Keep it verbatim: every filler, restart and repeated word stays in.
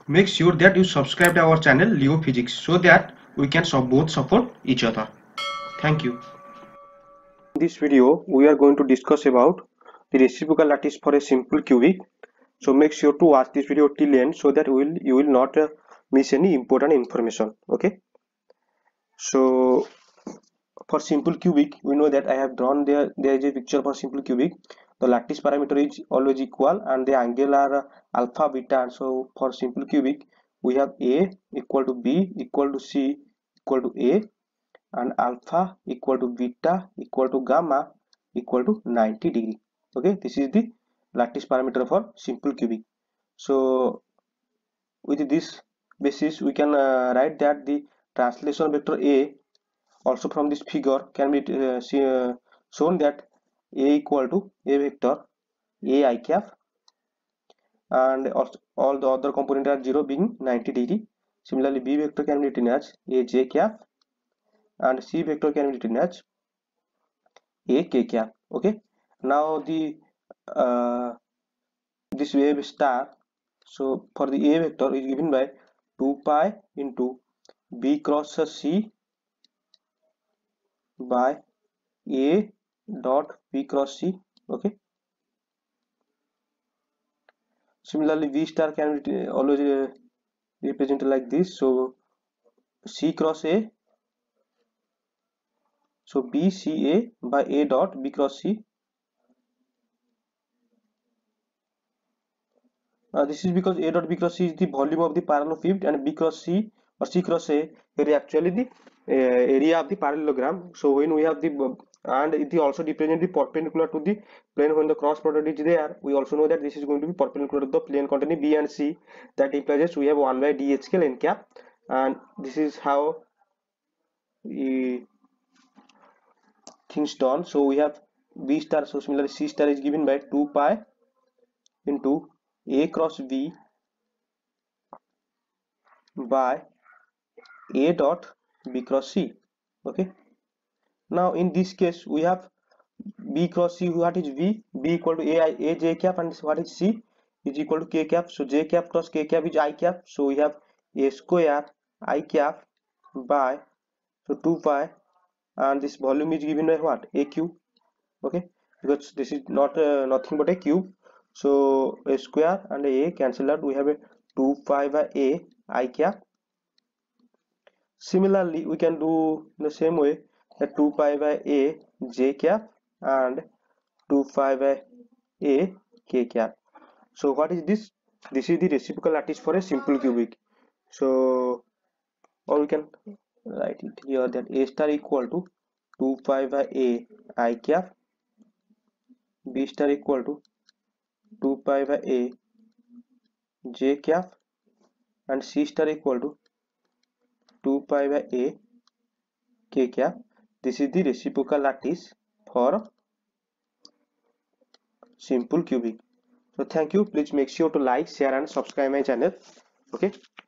make sure that you subscribe to our channel Leo Physics so that we can both support each other. Thank you. In this video, we are going to discuss about the reciprocal lattice for a simple cubic. So make sure to watch this video till end so that will you will not uh, miss any important information. Okay. So for simple cubic, we know that I have drawn there. There is a picture for simple cubic. The lattice parameter is always equal, and the angle are uh, alpha, beta. And so for simple cubic, we have A equal to B equal to C equal to A, and alpha equal to beta equal to gamma equal to ninety degree. Okay, this is the lattice parameter for simple cubic. So with this basis, we can uh, write that the translation vector A also from this figure can be uh, see, uh, shown that A equal to A vector A I cap, and also all the other component are zero being ninety degree. Similarly, B vector can be written as A J cap, and C vector can be written as A K cap. Okay, now the uh, this wave star. So for the A vector is given by two pi into B cross C by A dot B cross C. Okay. Similarly, V star can be always uh, represented like this. So C cross A, so B C A by A dot B cross C. Uh, this is because A dot B cross C is the volume of the parallel field, and B cross C or C cross A is actually the uh, area of the parallelogram. So when we have the and it also represent the perpendicular to the plane when the cross product is there, we also know that this is going to be perpendicular to the plane containing B and C. That implies we have one by D H scale n cap, and this is how we things done. So we have B star. So similarly, C star is given by two pi into A cross B by A dot B cross C. Okay. Now in this case we have B cross C. What is V? B equal to A I A J cap, and what is C is equal to K cap. So J cap cross K cap is I cap. So we have A square I cap by so two pi, and this volume is given by what? A cube. Okay, because this is not uh, nothing but a cube. So A square and A cancel out. We have a two pi by A I cap. Similarly, we can do the same way that two pi by A J cap and two pi by A K cap. So what is this? This is the reciprocal lattice for a simple cubic. So or we can write it here that A star equal to two pi by A I cap, B star equal to two pi by A J cap, and C star equal to two pi by A K cap. This is the reciprocal lattice for simple cubic. So thank you. Please make sure to like, share and subscribe my channel. Okay.